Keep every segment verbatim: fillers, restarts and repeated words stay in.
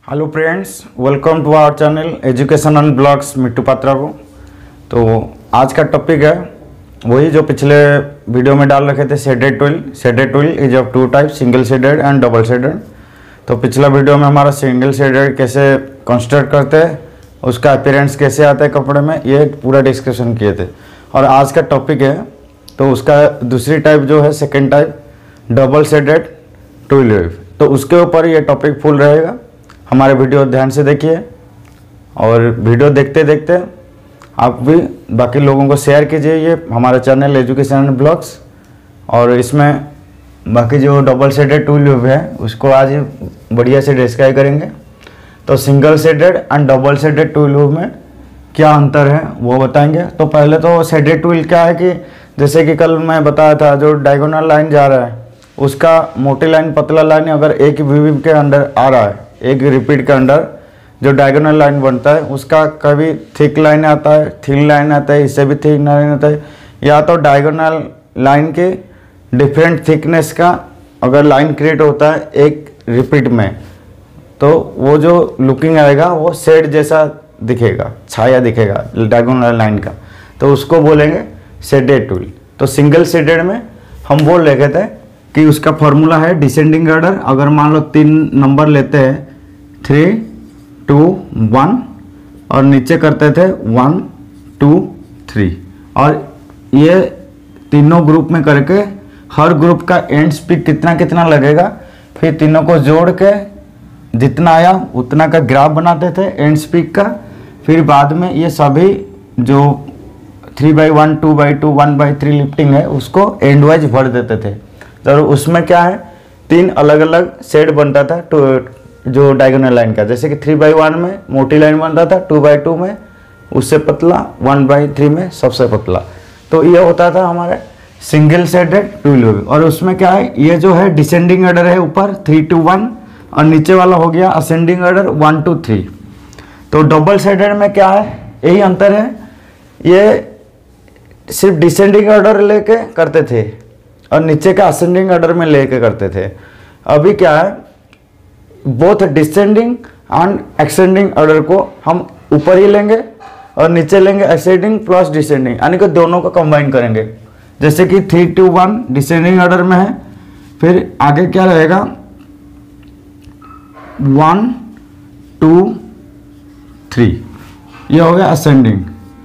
Hello friends, welcome to our channel educational blogs Mittu Patra को। तो आज का टॉपिक है वही जो पिछले वीडियो में डाल रखे थे, shaded twill. Shaded twill is of two type, single shaded and double shaded. तो पिछला वीडियो में हमारा सिंगल शेडेड कैसे कंस्ट्रक्ट करते हैं, उसका अपीयरेंस कैसे आता है कपड़े में, ये पूरा डिस्कशन किए थे। और आज का टॉपिक है तो उसका दूसरी टाइप जो है, second type, double shaded twill weave. तो उसके ऊपर ये टॉपिक फुल रहेगा। हमारे वीडियो ध्यान से देखिए और वीडियो देखते देखते आप भी बाकी लोगों को शेयर कीजिए ये हमारा चैनल एजुकेशनल ब्लॉग्स। और इसमें बाकी जो डबल शेडेड टूल वेव है उसको आज बढ़िया से डिस्क्राइब करेंगे। तो single shaded and double shaded twill weave में क्या अंतर है वो बताएंगे। तो पहले तो शेडेड टूल क्या है कि जैसे कि कल मैं बताया था, जो डायगोनल लाइन जा रहा है उसका मोटी लाइन पतला लाइन अगर एक वेव के अंदर आ रहा है, एक रिपीट के अंदर जो डायगोनल लाइन बनता है उसका कभी थिक लाइन आता है, थिन लाइन आता है, इससे भी थिक लाइन आता है, या तो डायगोनल लाइन के डिफरेंट थिकनेस का अगर लाइन क्रिएट होता है एक रिपीट में, तो वो जो लुकिंग आएगा वो शेड जैसा दिखेगा, छाया दिखेगा डायगोनल लाइन का, तो उसको बोलेंगे शेडेड टूल। तो सिंगल शेडेड में हम बोल रहे थे कि उसका फॉर्मूला है डिसेंडिंग ऑर्डर। अगर मान लो तीन नंबर लेते हैं, थ्री टू वन, और नीचे करते थे वन टू थ्री, और ये तीनों ग्रुप में करके हर ग्रुप का एंड स्पीड कितना कितना लगेगा, फिर तीनों को जोड़ के जितना आया उतना का ग्राफ बनाते थे एंड स्पीड का। फिर बाद में ये सभी जो three by one, two by two, one by three lifting है उसको एंड वाइज भर देते थे। तो उसमें क्या है, तीन अलग अलग शेड बनता था टू जो डायगोनल लाइन का। जैसे कि थ्री बाई वन में मोटी लाइन बनता था, टू बाई टू में उससे पतला, वन बाई थ्री में सबसे पतला। तो ये होता था हमारे सिंगल शेडेड टूल वेव। और उसमें क्या है, ये जो है डिसेंडिंग ऑर्डर है, ऊपर थ्री टू वन, और नीचे वाला हो गया ascending order one two three. तो डबल शेडेड में क्या है, यही अंतर है, ये सिर्फ डिसेंडिंग ऑर्डर लेके करते थे और नीचे का असेंडिंग ऑर्डर में लेके करते थे। अभी क्या है, both descending and ascending order को हम ऊपर ही लेंगे और नीचे लेंगे असेंडिंग प्लस डिसेंडिंग, यानी कि दोनों को कंबाइन करेंगे। जैसे कि three two one descending order में है, फिर आगे क्या रहेगा, वन टू थ्री, ये हो गया असेंडिंग।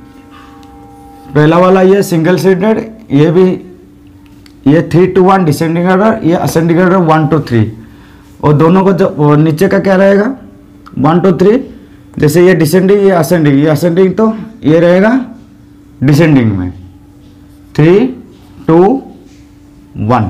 पहला वाला ये सिंगल शेडेड, ये भी ये three two one descending order, ये ascending order one two three, और दोनों को जो नीचे का क्या रहेगा वन टू थ्री। जैसे ये डिसेंडिंग, ये असेंडिंग, ये असेंडिंग, तो ये रहेगा डिसेंडिंग में थ्री टू वन।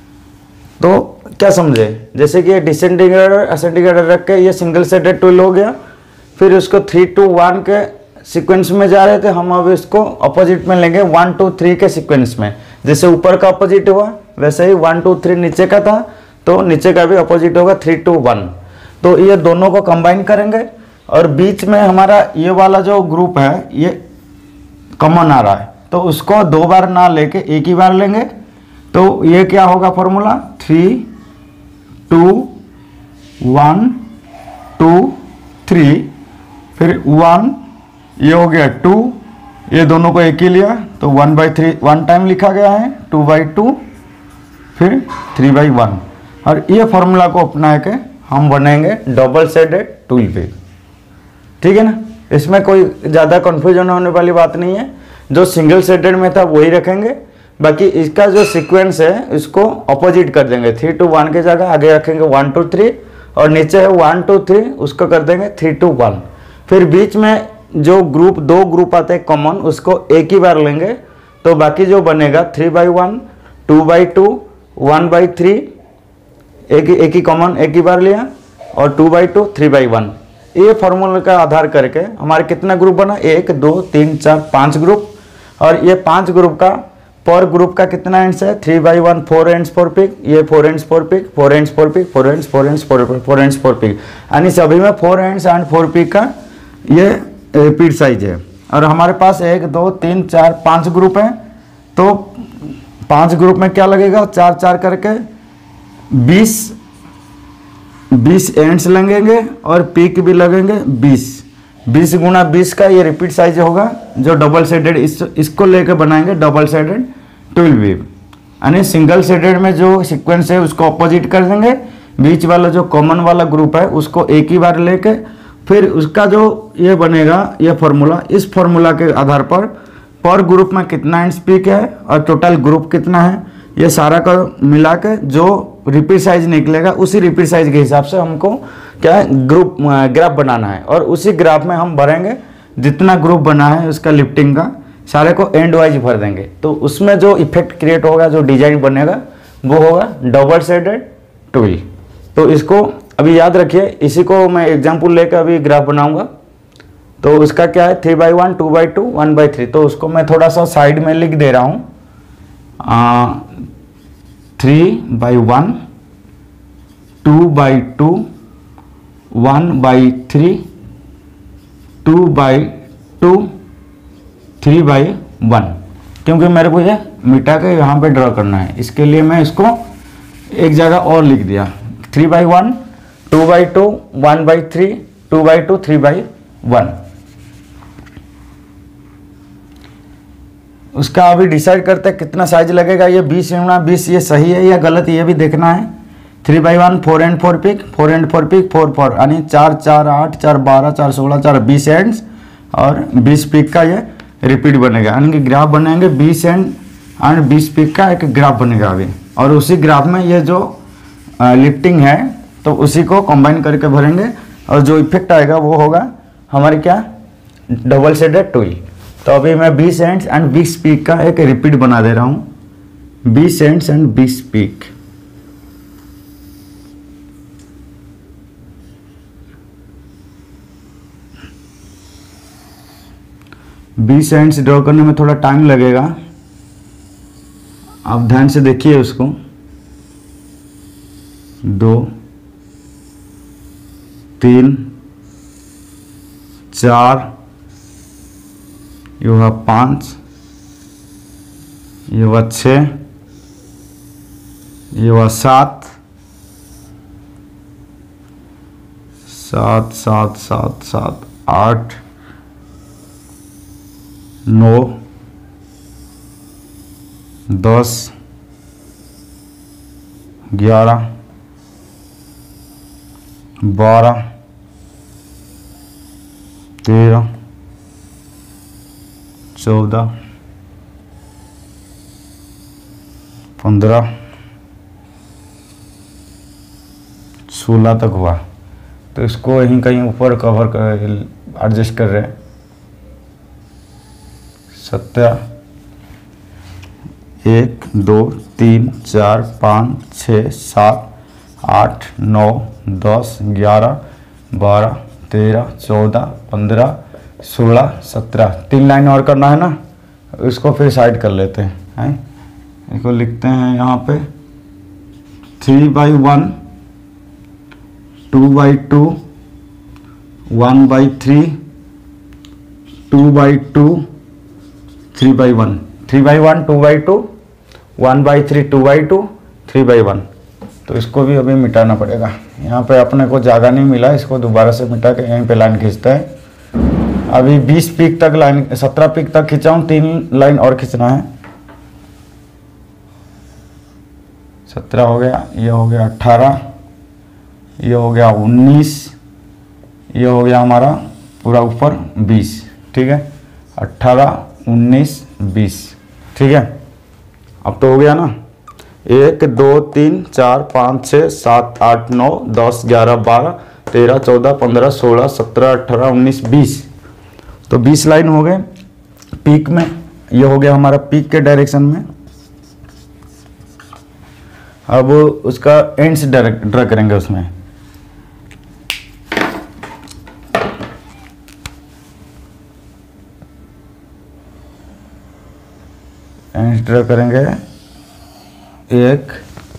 तो क्या समझे, जैसे कि ये डिसेंडिंग ऑर्डर असेंडिंग ऑर्डर रख के ये सिंगल शेडेड टूल हो गया। फिर उसको थ्री टू वन के सीक्वेंस में जा रहे थे, हम अब इसको अपोजिट में लेंगे वन टू थ्री के सीक्वेंस में। जैसे ऊपर का अपोजिट हुआ वैसे ही वन टू थ्री नीचे का था, तो नीचे का भी अपोजिट होगा थ्री टू वन। तो ये दोनों को कंबाइन करेंगे और बीच में हमारा ये वाला जो ग्रुप है ये कॉमन आ रहा है, तो उसको दो बार ना लेके एक ही बार लेंगे। तो ये क्या होगा formula, three two one two three, फिर वन, ये हो गया टू, ये दोनों को एक ही लिया तो one by three one time लिखा गया है, टू बाई टू, फिर थ्री बाई वन। और ये फॉर्मूला को अपना के हम बनेंगे डबल शेडेड टूल वेव। ठीक है ना, इसमें कोई ज़्यादा कन्फ्यूजन होने वाली बात नहीं है। जो सिंगल शेडेड में था वही रखेंगे, बाकी इसका जो सीक्वेंस है इसको अपोजिट कर देंगे। थ्री टू वन की जगह आगे रखेंगे वन टू थ्री, और नीचे है वन टू थ्री, उसको कर देंगे थ्री टू वन। फिर बीच में जो ग्रुप दो ग्रुप आते हैं कॉमन, उसको एक ही बार लेंगे, तो बाकी जो बनेगा three by one, two by two, one by three, एक एक ही कॉमन एक ही बार लिया, और two by two, three by one. ये फॉर्मूले का आधार करके हमारे कितना ग्रुप बना, एक दो तीन चार पाँच ग्रुप। और ये पांच ग्रुप का पर ग्रुप का कितना एंड्स है, three by one, four ends four pick, ये four ends four pick, four ends four pick, four ends four ends four four ends four pick, यानी सभी में four ends and four pick का ये repeat size है। और हमारे पास एक दो तीन चार पाँच ग्रुप हैं, तो पांच ग्रुप में क्या लगेगा, चार चार करके बीस बीस एंड्स लगेंगे और पीक भी लगेंगे बीस। बीस गुना बीस का ये रिपीट साइज होगा जो डबल साइडेड, इस इसको लेकर बनाएंगे डबल साइडेड ट्वेल्व वेव। यानी सिंगल साइडेड में जो सीक्वेंस है उसको अपोजिट कर देंगे, बीच वाला जो कॉमन वाला ग्रुप है उसको एक ही बार लेके फिर उसका जो ये बनेगा ये फार्मूला, इस फार्मूला के आधार पर पर ग्रुप में कितना एंड्स पीक है और टोटल ग्रुप कितना है, ये सारा का मिला के जो रिपीट साइज निकलेगा उसी रिपीट साइज के हिसाब से हमको क्या है ग्रुप ग्राफ बनाना है। और उसी ग्राफ में हम भरेंगे जितना ग्रुप बना है उसका लिफ्टिंग का सारे को एंड वाइज भर देंगे। तो उसमें जो इफेक्ट क्रिएट होगा, जो डिजाइन बनेगा वो होगा डबल साइडेड ट्विल। तो इसको अभी याद रखिए, इसी को मैं एग्जाम्पल लेकर अभी ग्राफ बनाऊंगा। तो उसका क्या है three by one, two by two, one by three. तो उसको मैं थोड़ा सा साइड में लिख दे रहा हूँ, three by one, two by two, one by three, two by two, three by one. क्योंकि मेरे को ये मिटा के यहाँ पे ड्रॉ करना है, इसके लिए मैं इसको एक जगह और लिख दिया, three by one, two by two, one by three, two by two, three by one. उसका अभी डिसाइड करते हैं कितना साइज लगेगा। ये बीस गुणा बीस ये सही है या गलत, ये भी देखना है। Three by one, four and four pick, four and four pick, four four, यानी चार चार आठ, चार बारह, चार सोलह, चार बीस एंड्स और बीस पिक का ये रिपीट बनेगा। यानी कि ग्राफ बनेंगे बीस एंड एंड बीस पिक का एक ग्राफ बनेगा अभी। और उसी ग्राफ में ये जो लिफ्टिंग है तो उसी को कंबाइन करके भरेंगे और जो इफेक्ट आएगा वो होगा हमारे क्या डबल साइडेड ट्विल। तो अभी मैं बीस एंड्स एंड बीस पीक का एक रिपीट बना दे रहा हूँ, बीस एंड्स एंड बीस पीक। बीस एंड्स ड्रॉ करने में थोड़ा टाइम लगेगा, आप ध्यान से देखिए उसको। दो, तीन, चार, ये हुआ पाँच, ये हुआ छः, ये हुआ सात, सात सात सात सात, आठ, नौ, दस, ग्यारह, बारह, तेरह, चौदह, पंद्रह, सोलह तक हुआ। तो इसको यहीं कहीं ऊपर कवर कर एडजस्ट कर रहे हैं। सत्रह, एक, दो, तीन, चार, पाँच, छः, सात, आठ, नौ, दस, ग्यारह, बारह, तेरह, चौदह, पंद्रह, सोलह, सत्रह। तीन लाइन और करना है ना, इसको फिर साइड कर लेते हैं, हैं? इसको लिखते हैं यहाँ पे three by one, two by two, one by three, two by two, three by one, three by one, two by two, one by three, two by two, three by one. तो इसको भी अभी मिटाना पड़ेगा। यहाँ पे अपने को जगह नहीं मिला, इसको दोबारा से मिटा के यहीं पे लाइन खींचता है। अभी बीस पीक तक लाइन, सत्रह पीक तक खींचाऊँ, तीन लाइन और खींचना है। सत्रह हो गया, ये हो गया अट्ठारह, ये हो गया उन्नीस, ये हो गया हमारा पूरा ऊपर बीस। ठीक है, अट्ठारह, उन्नीस, बीस। ठीक है, अब तो हो गया ना। एक, दो, तीन, चार, पाँच, छः, सात, आठ, नौ, दस, ग्यारह, बारह, तेरह, चौदह, पंद्रह, सोलह, सत्रह, अठारह, उन्नीस, बीस। तो बीस लाइन हो गए पीक में। ये हो गया हमारा पीक के डायरेक्शन में। अब उसका एंड्स ड्रा करेंगे उसमें। एंड्स ड्रा करेंगे, एक,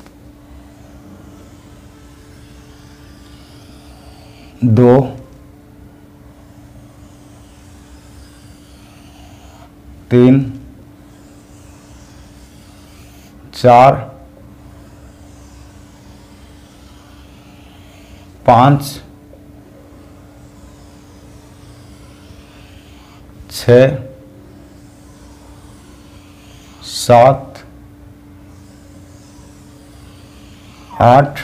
दो, तीन, चार, पाँच, छः, सात, आठ,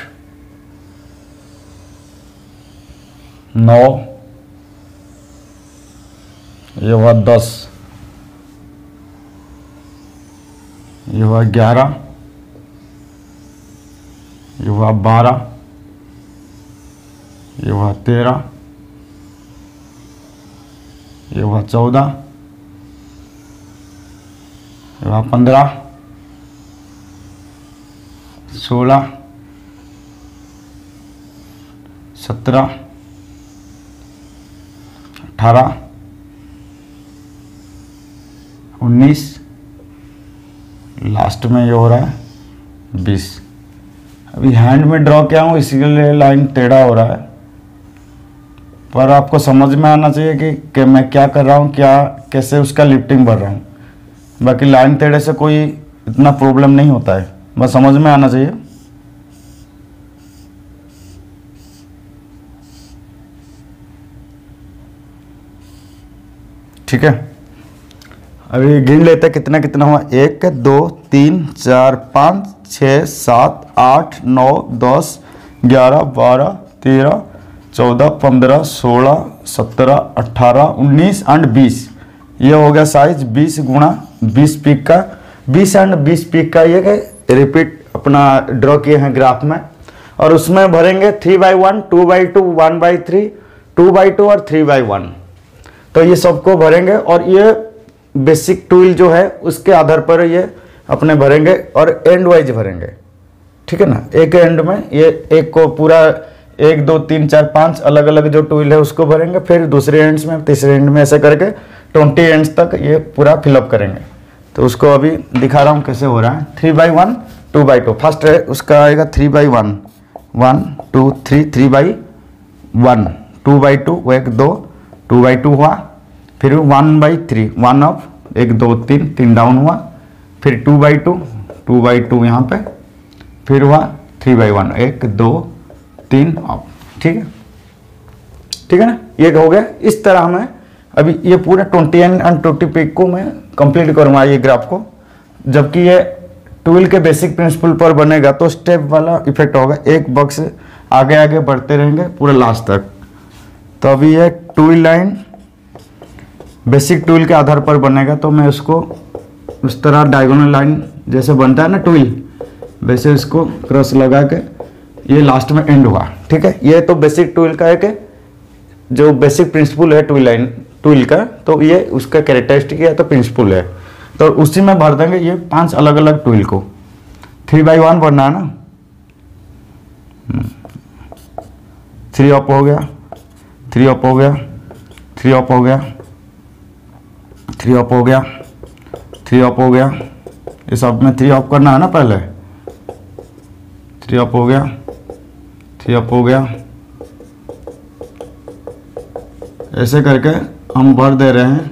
नौ, ये हुआ दस, ये हुआ ग्यारह, ये हुआ बारह, ये हुआ तेरह, ये हुआ चौदह, ये हुआ पंद्रह, सोलह, सत्रह, अठारह, उन्नीस, लास्ट में ये हो रहा है बीस। अभी हैंड में ड्रॉ किया हूँ इसीलिए लाइन टेढ़ा हो रहा है, पर आपको समझ में आना चाहिए कि, कि मैं क्या कर रहा हूँ, क्या कैसे उसका लिफ्टिंग भर रहा हूँ। बाकी लाइन टेढ़े से कोई इतना प्रॉब्लम नहीं होता है, बस समझ में आना चाहिए। ठीक है, अभी गिन लेते कितना कितना हुआ। एक, दो, तीन, चार, पाँच, छः, सात, आठ, नौ, दस, ग्यारह, बारह, तेरह, चौदह, पंद्रह, सोलह, सत्रह, अट्ठारह, उन्नीस एंड बीस। ये हो गया साइज बीस गुणा बीस पीक का। बीस एंड बीस पीक का ये रिपीट अपना ड्रॉ किए हैं ग्राफ में, और उसमें भरेंगे three by one, two by two, one by three, two by two और थ्री बाई वन। तो ये सबको भरेंगे, और ये बेसिक टूल जो है उसके आधार पर ये अपने भरेंगे और एंड वाइज भरेंगे। ठीक है ना, एक एंड में ये एक को पूरा एक, दो, तीन, चार, पांच अलग अलग जो टूल है उसको भरेंगे, फिर दूसरे एंड्स में, तीसरे एंड में, ऐसे करके ट्वेंटी एंड्स तक ये पूरा फिलअप करेंगे। तो उसको अभी दिखा रहा हूँ कैसे हो रहा है। Three by one, two by two, first है उसका आएगा three by one, one two three, three by one, two by two, वो एक दो, टू बाई टू हुआ, फिर one by three, one up, एक दो तीन, तीन डाउन हुआ, फिर two by two, two by two यहाँ पे, फिर हुआ थ्री बाई वन, एक दो तीन अप। ठीक है, ठीक है ना, ये हो गया। इस तरह हमें अभी ये पूरा twenty end and twenty pick को मैं कंप्लीट करूँगा ये ग्राफ को। जबकि ये टूल के बेसिक प्रिंसिपल पर बनेगा तो स्टेप वाला इफेक्ट होगा, एक बॉक्स आगे आगे बढ़ते रहेंगे पूरा लास्ट तक। तो अभी ये टूल लाइन बेसिक टूल के आधार पर बनेगा, तो मैं उसको उस तरह डायगोनल लाइन जैसे बनता है ना टूल, वैसे इसको क्रॉस लगा के ये लास्ट में एंड हुआ। ठीक है, ये तो बेसिक टूल का है कि जो बेसिक प्रिंसिपल है टूल लाइन टूल का, तो ये उसका कैरेक्टरिस्टिक है तो प्रिंसिपल है, तो उसी में भर देंगे ये पांच अलग अलग टूल को। थ्री बाई वन भरना है ना, थ्री अप हो गया, थ्री अप हो गया, थ्री अप हो गया, थ्री अप हो गया, थ्री अप हो गया, ये सब में थ्री अप करना है ना पहले। थ्री अप हो गया, थ्री अप हो गया, ऐसे करके हम भर दे रहे हैं।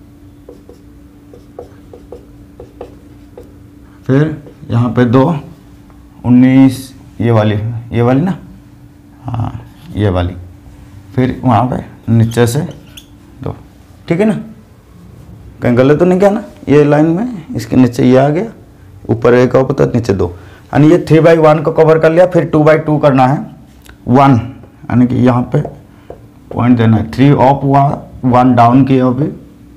फिर यहाँ पे दो, उन्नीस, ये वाली ये वाली ना, हाँ ये वाली, फिर वहाँ पे नीचे से दो। ठीक है ना, कहीं गलत तो नहीं किया ना, ये लाइन में इसके नीचे ये आ गया, ऊपर एक और पता नीचे दो, यानी ये थ्री बाई वन को कवर कर लिया। फिर टू बाई टू करना है, वन यानी कि यहाँ पे पॉइंट देना है, थ्री अप हुआ, वन डाउन किया अभी,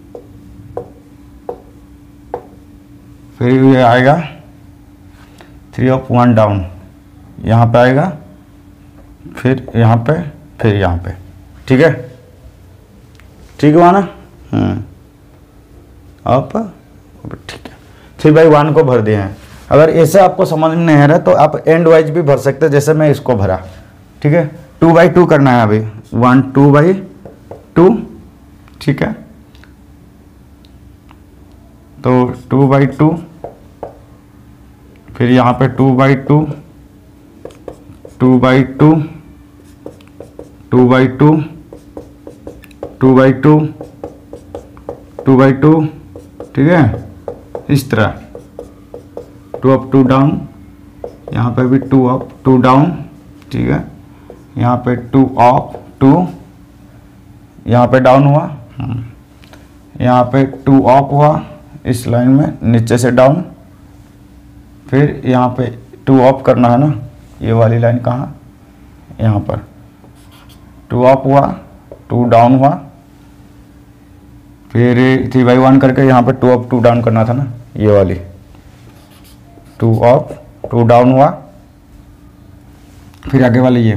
फिर ये आएगा थ्री अप वन डाउन, यहाँ पे आएगा, फिर यहाँ पे, फिर यहाँ पे। ठीक है, ठीक हुआ ना, हम्म आप ठीक है। थ्री बाई वन को भर दिए हैं। अगर ऐसे आपको समझ में नहीं आ रहा तो आप एंड वाइज भी भर सकते हैं, जैसे मैं इसको भरा। ठीक है, टू बाई टू करना है अभी, वन टू बाई टू। ठीक है, तो टू बाई टू, फिर यहाँ पे two by two, two by two, two by two, two by two, two by two. ठीक है, इस तरह टू अप टू डाउन, यहाँ पे भी टू अप टू डाउन। ठीक है, यहाँ पे टू अप टू, यहाँ पे डाउन हुआ, यहाँ पे टू अप हुआ इस लाइन में नीचे से डाउन, फिर यहाँ पे टू अप करना है ना, ये वाली लाइन कहाँ, यहाँ पर टू अप हुआ टू डाउन हुआ, फिर थ्री बाई वन करके यहाँ पे टू अप टू डाउन करना था ना, ये वाली टू अप टू डाउन हुआ, फिर आगे वाली ये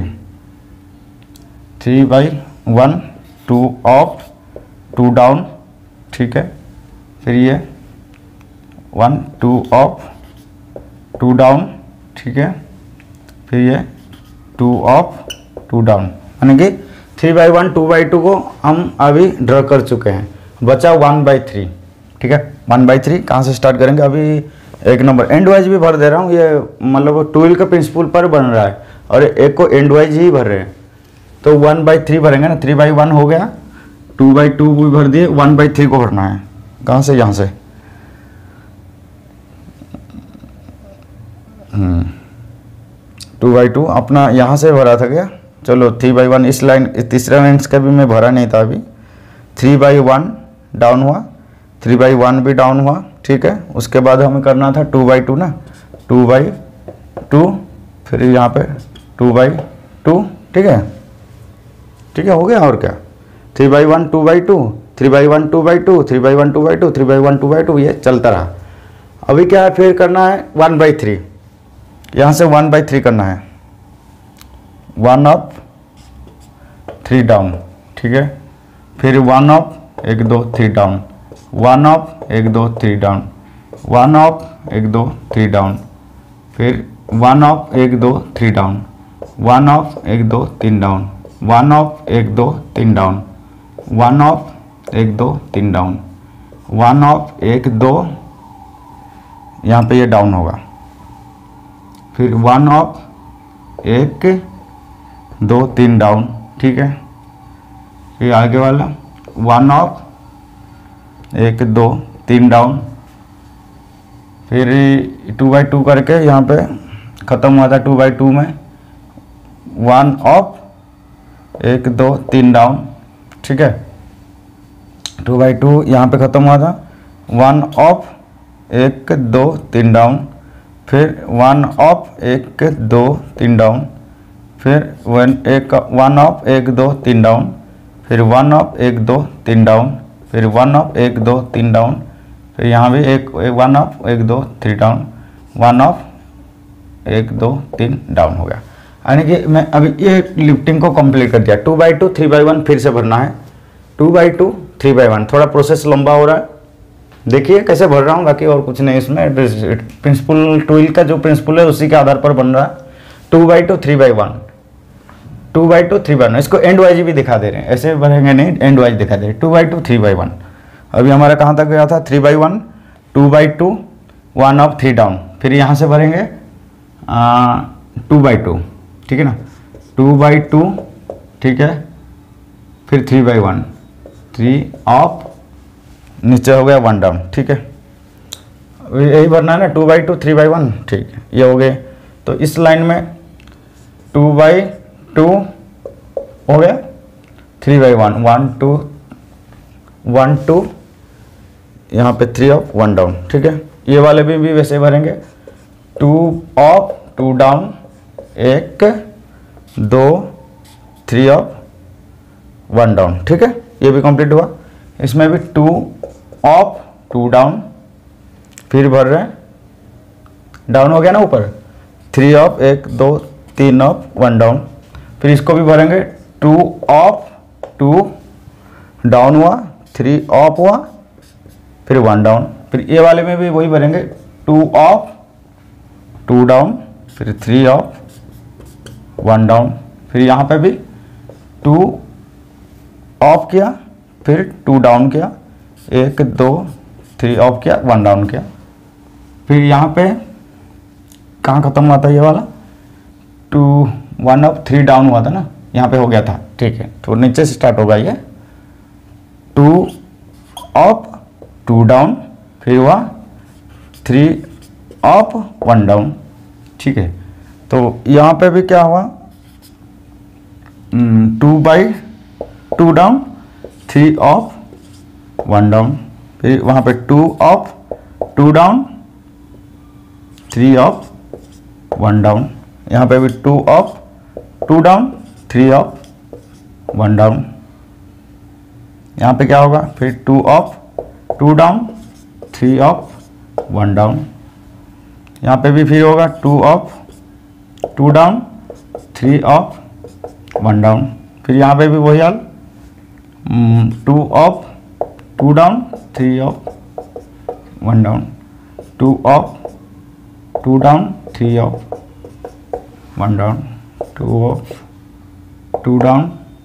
three by one two up two down, ठीक है, फिर ये one two up two down, ठीक है, फिर ये टू अप टू डाउन, यानी कि three by one two by two को हम अभी ड्रॉ कर चुके हैं, बचा वन बाई थ्री, ठीक है। वन बाई थ्री कहाँ से स्टार्ट करेंगे, अभी एक नंबर एंड वाइज भी भर दे रहा हूँ, ये मतलब ट्वेल्व के प्रिंसिपल पर बन रहा है और एक को एंड वाइज ही भर रहे हैं, तो वन बाई थ्री भरेंगे ना, थ्री बाई वन हो गया, टू बाई टू भी भर दिए, वन बाई थ्री को भरना है, कहाँ से, यहाँ से, टू बाई टू अपना यहाँ से भरा था क्या, चलो थ्री बाई वन इस लाइन तीसरा लाइन का भी मैं भरा नहीं था अभी, थ्री बाई वन डाउन हुआ, थ्री बाई वन भी डाउन हुआ, ठीक है। उसके बाद हमें करना था टू बाई टू ना, टू बाई टू, फिर यहाँ पे टू बाई टू, ठीक है, ठीक है, हो गया, और क्या, three by one two by two, three by one two by two, three by one two by two, three by one two by two, ये चलता रहा। अभी क्या है, फिर करना है वन बाई थ्री, यहाँ से वन बाई थ्री करना है, वन अप थ्री डाउन, ठीक है, फिर वन अप एक दो थ्री डाउन, वन अप एक दो थ्री डाउन, वन अप एक दो थ्री डाउन, फिर वन अप एक दो थ्री डाउन, वन अप एक दो तीन डाउन, वन अप एक दो तीन डाउन, वन अप एक दो तीन डाउन, वन अप एक दो, यहाँ पे ये डाउन होगा, फिर वन अप एक दो तीन डाउन, ठीक है, फिर आगे वाला वन अप एक दो तीन डाउन, फिर टू बाई टू करके यहाँ पे ख़त्म हुआ था, टू बाई टू में वन अप एक दो तीन डाउन, ठीक है, टू बाई टू यहाँ पे ख़त्म हुआ था, वन अप एक दो तीन डाउन, फिर वन अप एक दो तीन डाउन, फिर वन एक वन अप एक दो तीन डाउन, फिर वन अप एक दो तीन डाउन, फिर वन अप एक दो तीन डाउन, फिर यहाँ भी एक वन अप एक दो थ्री डाउन, वन अप एक दो तीन डाउन हो गया। यानी कि मैं अभी ये लिफ्टिंग को कंप्लीट कर दिया। Two by two three by one फिर से भरना है, two by two three by one, थोड़ा प्रोसेस लंबा हो रहा है, देखिए कैसे भर रहा हूँ, बाकी और कुछ नहीं इसमें, प्रिंसिपल ट्वेल्व का जो प्रिंसिपल है उसी के आधार पर बन रहा है। Two by two three by one, two by two three by one, इसको एंड वाइज भी दिखा दे रहे हैं, ऐसे भरेंगे नहीं, एंड वाइज दिखा दे रहे हैं। Two by two three by one, अभी हमारा कहाँ तक गया था, three by one, two by two, one up three down, फिर यहाँ से भरेंगे टू बाई टू, ठीक है ना, टू बाई टू, ठीक है, फिर three by one, three up, नीचे हो गया वन डाउन, ठीक है, यही भरना है ना, two by two three by one, ठीक है, ये हो गए। तो इस लाइन में टू बाई टू हो गया, three by one, one two one two, यहाँ पे थ्री अप वन डाउन, ठीक है, ये वाले भी, भी वैसे भरेंगे, टू अप टू डाउन, एक दो थ्री अप वन डाउन, ठीक है, ये भी कंप्लीट हुआ। इसमें भी टू अप टू डाउन, फिर भर रहे हैं, डाउन हो गया ना ऊपर, थ्री अप एक दो तीन अप वन डाउन, फिर इसको भी भरेंगे, टू अप टू डाउन हुआ, थ्री अप हुआ, फिर वन डाउन, फिर ये वाले में भी वही भरेंगे, टू अप टू डाउन, फिर थ्री अप वन डाउन, फिर यहाँ पे भी टू अप किया, फिर टू डाउन किया, एक दो थ्री अप किया, वन डाउन किया, फिर यहाँ पे कहाँ ख़त्म हुआ था ये वाला, two one up three down हुआ था ना, यहाँ पे हो गया था, ठीक है, तो नीचे से स्टार्ट होगा ये, टू अप टू डाउन, फिर हुआ थ्री अप वन डाउन, ठीक है। तो यहाँ पे भी क्या हुआ, two by two down, three up one down, फिर वहाँ पे two up two down, three up one down, यहाँ पे भी two up two down, three up one down, यहाँ पे क्या होगा फिर two up two down, three up one down, यहाँ पे भी फिर होगा two up two down, three up one down, फिर यहाँ पे भी वही हाल, two up two down, three up one down, two up two down, three up one down, two up two down,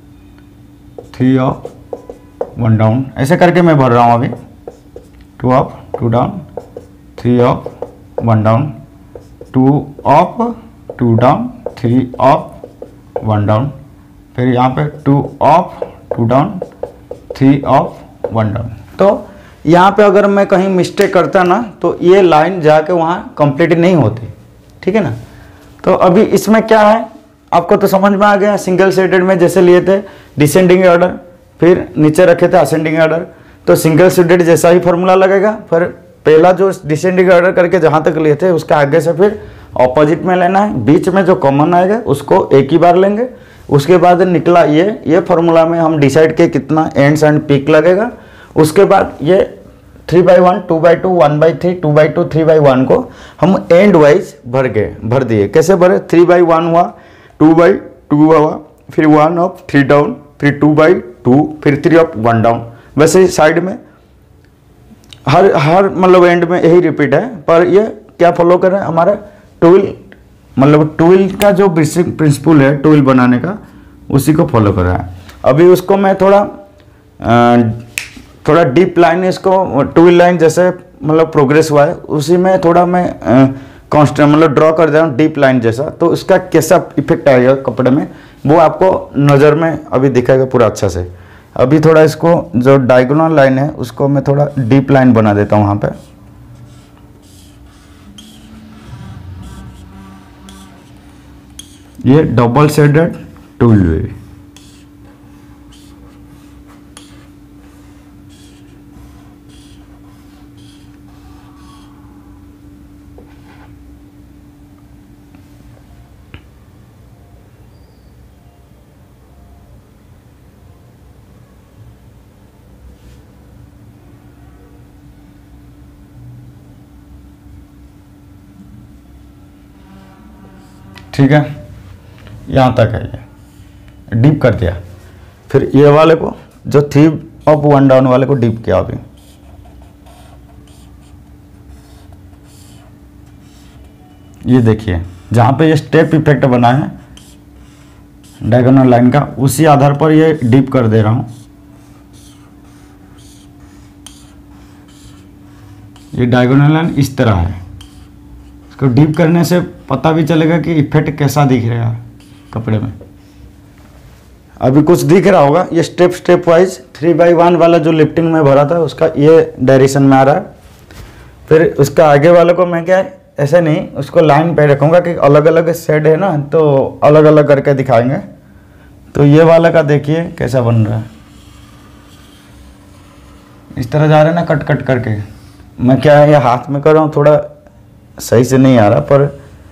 three up one down, ऐसे करके मैं भर रहा हूँ अभी। Two up two down, three up one down, two up two down, three up one down, फिर यहाँ पे two up two down, three up one down. तो यहाँ पे अगर मैं कहीं मिस्टेक करता ना तो ये लाइन जाके वहाँ कंप्लीट नहीं होती, ठीक है ना। तो अभी इसमें क्या है आपको तो समझ में आ गया। सिंगल सेटेड में जैसे लिए थे डिसेंडिंग ऑर्डर, फिर नीचे रखे थे असेंडिंग ऑर्डर, तो सिंगल सीटेड जैसा ही फॉर्मूला लगेगा। फिर पहला जो डिसेंडिंग ऑर्डर करके जहाँ तक लिए थे उसका आगे से फिर ऑपोजिट में लेना है, बीच में जो कॉमन आएगा उसको एक ही बार लेंगे। उसके बाद निकला ये ये फॉर्मूला में हम डिसाइड किए कितना एंड्स एंड पीक लगेगा। उसके बाद ये three by one, two by two, one by three, two by two, three by one को हम एंड वाइज भर गए भर दिए। कैसे भरे, थ्री बाई वन हुआ, टू बाई टू हुआ, फिर वन अप थ्री डाउन, फिर टू बाई टू, फिर थ्री अप वन डाउन। वैसे ही साइड में हर हर मतलब एंड में यही रिपीट है, पर ये क्या फॉलो कर रहे हैं हमारा टूल, मतलब टूल का जो बेसिक प्रिंसिपल है टूल बनाने का उसी को फॉलो कर रहा है। अभी उसको मैं थोड़ा आ, थोड़ा डीप लाइन इसको टूल लाइन जैसे मतलब प्रोग्रेस हुआ है उसी में थोड़ा मैं कॉन्स्टेंट मतलब ड्रॉ कर दे रहा हूँ डीप लाइन जैसा। तो उसका कैसा इफेक्ट आएगा कपड़े में वो आपको नज़र में अभी दिखेगा पूरा अच्छा से। अभी थोड़ा इसको जो डायगोनल लाइन है उसको मैं थोड़ा डीप लाइन बना देता हूँ वहाँ पे। ये डबल शेडेड टूल है। ठीक है, यहाँ तक है, ये डीप कर दिया। फिर ये वाले को जो थ्री अप वन डाउन वाले को डीप किया। अभी ये देखिए जहाँ पे ये स्टेप इफेक्ट बना है डायगोनल लाइन का उसी आधार पर ये डीप कर दे रहा हूँ। ये डायगोनल लाइन इस तरह है, इसको डीप करने से पता भी चलेगा कि इफेक्ट कैसा दिख रहा है कपड़े में। अभी कुछ दिख रहा होगा, ये step step wise three by one वाला जो लिफ्टिंग में भरा था उसका ये डायरेक्शन में आ रहा है। फिर उसका आगे वाले को मैं क्या ऐसे नहीं उसको लाइन पे रखूँगा कि अलग अलग शेड है ना तो अलग अलग करके दिखाएंगे। तो ये वाला का देखिए कैसा बन रहा है, इस तरह जा रहा है ना कट कट करके। मैं क्या है ये हाथ में कर रहा हूँ, थोड़ा सही से नहीं आ रहा पर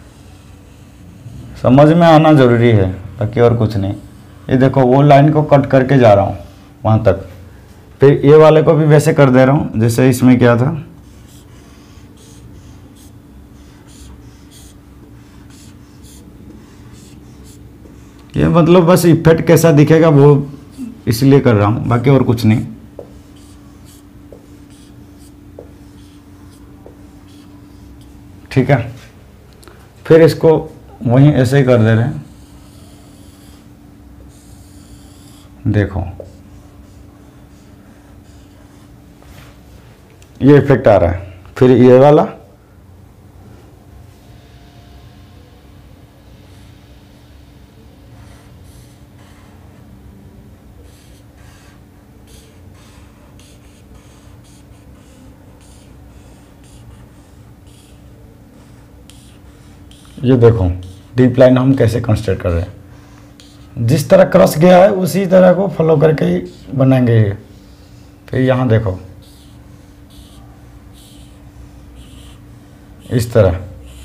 समझ में आना ज़रूरी है, बाकी और कुछ नहीं। ये देखो वो लाइन को कट करके जा रहा हूँ वहाँ तक। फिर ये वाले को भी वैसे कर दे रहा हूँ जैसे इसमें क्या था। ये मतलब बस इफेक्ट कैसा दिखेगा वो इसलिए कर रहा हूँ, बाकी और कुछ नहीं। ठीक है, फिर इसको वहीं ऐसे ही कर दे रहे हैं। देखो ये इफेक्ट आ रहा है। फिर ये वाला ये देखो डीप लाइन हम कैसे कंस्ट्रक्ट कर रहे हैं। जिस तरह क्रॉस गया है उसी तरह को फॉलो करके ही बनाएंगे ये। फिर यहाँ देखो इस तरह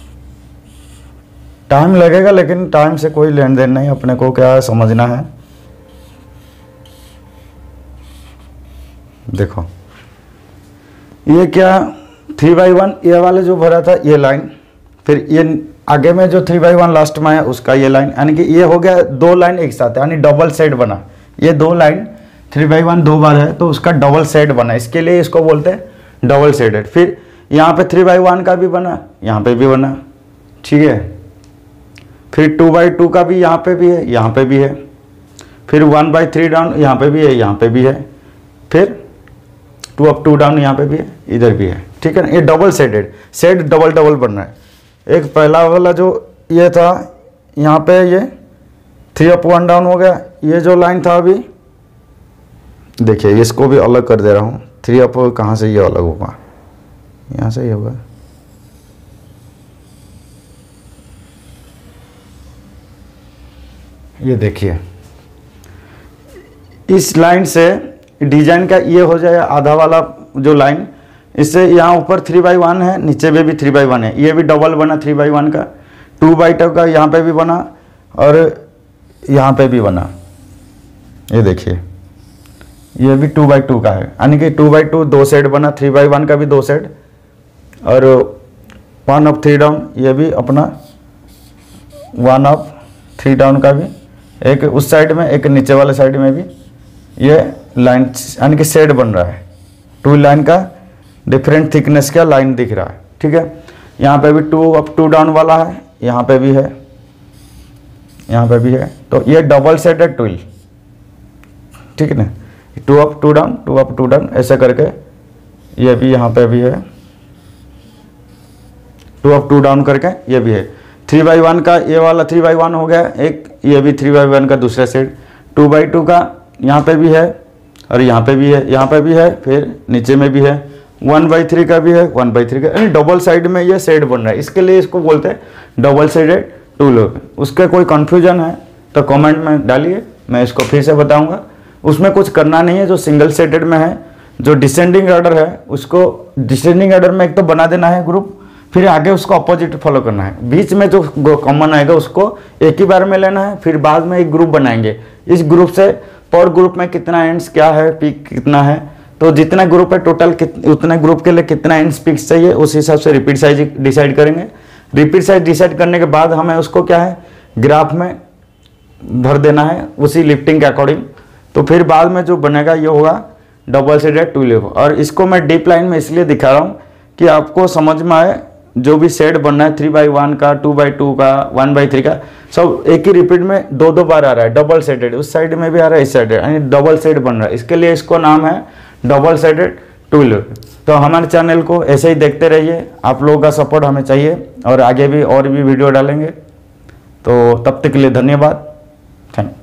टाइम लगेगा, लेकिन टाइम से कोई लेन देन नहीं, अपने को क्या है समझना है। देखो ये क्या थ्री बाई वन ये वाले जो भरा था ये लाइन, फिर ये आगे में जो थ्री बाई वन लास्ट में है उसका ये लाइन, यानी कि ये हो गया दो लाइन एक साथ, यानी डबल सेट बना। ये दो लाइन थ्री बाई वन दो बार है तो उसका डबल सेट बना, इसके लिए इसको बोलते हैं डबल सेटेड। फिर यहाँ पे थ्री बाई वन का भी बना, यहाँ पे भी बना, ठीक है। फिर टू बाई टू का भी यहाँ पे भी है, यहाँ पे भी है। फिर वन बाई थ्री डाउन यहाँ पे भी है, यहाँ पे भी है। फिर टू अप टू डाउन यहाँ पे भी है, इधर भी है, ठीक है ना। ये double seated, set double double बन रहा है। एक पहला वाला जो ये था यहाँ पे ये थ्री अप वन डाउन हो गया। ये जो लाइन था अभी देखिए, इसको भी अलग कर दे रहा हूँ। थ्री अप कहाँ से ये अलग होगा, यहाँ से ही होगा। ये देखिए इस लाइन से डिजाइन का ये हो जाए आधा वाला जो लाइन, इससे यहाँ ऊपर थ्री बाई वन है, नीचे में भी थ्री बाई वन है। ये भी डबल बना थ्री बाई वन का, टू बाई टू का यहाँ पे भी बना और यहाँ पे भी बना। ये देखिए ये भी टू बाई टू का है, यानी कि टू बाई टू दो सेट बना, थ्री बाई वन का भी दो सेट और वन अप थ्री डाउन ये भी अपना वन अप थ्री डाउन का भी एक उस साइड में, एक नीचे वाले साइड में भी ये लाइन यानी कि सेट बन रहा है। टू लाइन का डिफरेंट थिकनेस का लाइन दिख रहा है, ठीक है। यहाँ पे भी टू अप टू डाउन वाला है, यहाँ पे भी है, यहाँ पे भी है। तो ये डबल सेटेड ट्विल, ठीक है ना। Two up two down two up two down ऐसे करके ये भी यहाँ पे भी है, टू अप टू डाउन करके ये भी है। थ्री बाई वन का ये वाला थ्री बाई वन हो गया एक, ये भी थ्री बाई वन का दूसरा सेट। टू बाई टू का यहाँ पे भी है और यहाँ पे भी है, यहाँ पे भी है, फिर नीचे में भी है। वन बाई थ्री का भी है, वन बाई थ्री का, यानी डबल साइड में ये सेट बन रहा है, इसके लिए इसको बोलते हैं डबल साइडेड टूल। उसके कोई कन्फ्यूजन है तो कमेंट में डालिए, मैं इसको फिर से बताऊँगा। उसमें कुछ करना नहीं है, जो सिंगल सेटेड में है, जो डिसेंडिंग ऑर्डर है उसको डिसेंडिंग ऑर्डर में एक तो बना देना है ग्रुप, फिर आगे उसको अपोजिट फॉलो करना है। बीच में जो कॉमन आएगा उसको एक ही बार में लेना है, फिर बाद में एक ग्रुप बनाएंगे। इस ग्रुप से पर ग्रुप में कितना एंड्स क्या है, पीक कितना है, तो जितना ग्रुप है टोटल उतने ग्रुप के लिए कितना एंड्स पीक्स चाहिए उस हिसाब से रिपीट साइज डिसाइड करेंगे। रिपीट साइज डिसाइड करने के बाद हमें उसको क्या है ग्राफ में भर देना है उसी लिफ्टिंग के अकॉर्डिंग। तो फिर बाद में जो बनेगा ये होगा डबल सेटेड टू लेव। और इसको मैं डीप लाइन में इसलिए दिखा रहा हूँ कि आपको समझ में आए। जो भी सेट बनना है थ्री बाई वन का, टू बाई टू का, वन बाई थ्री का, सब एक ही रिपीट में दो दो बार आ रहा है, डबल सेटेड। उस साइड में भी आ रहा है, इस साइड यानी डबल सेट बन रहा है, इसके लिए इसको नाम है डबल सेटेड टू लेव। तो हमारे चैनल को ऐसे ही देखते रहिए, आप लोगों का सपोर्ट हमें चाहिए और आगे भी और भी वीडियो डालेंगे। तो तब तक के लिए धन्यवाद, थैंक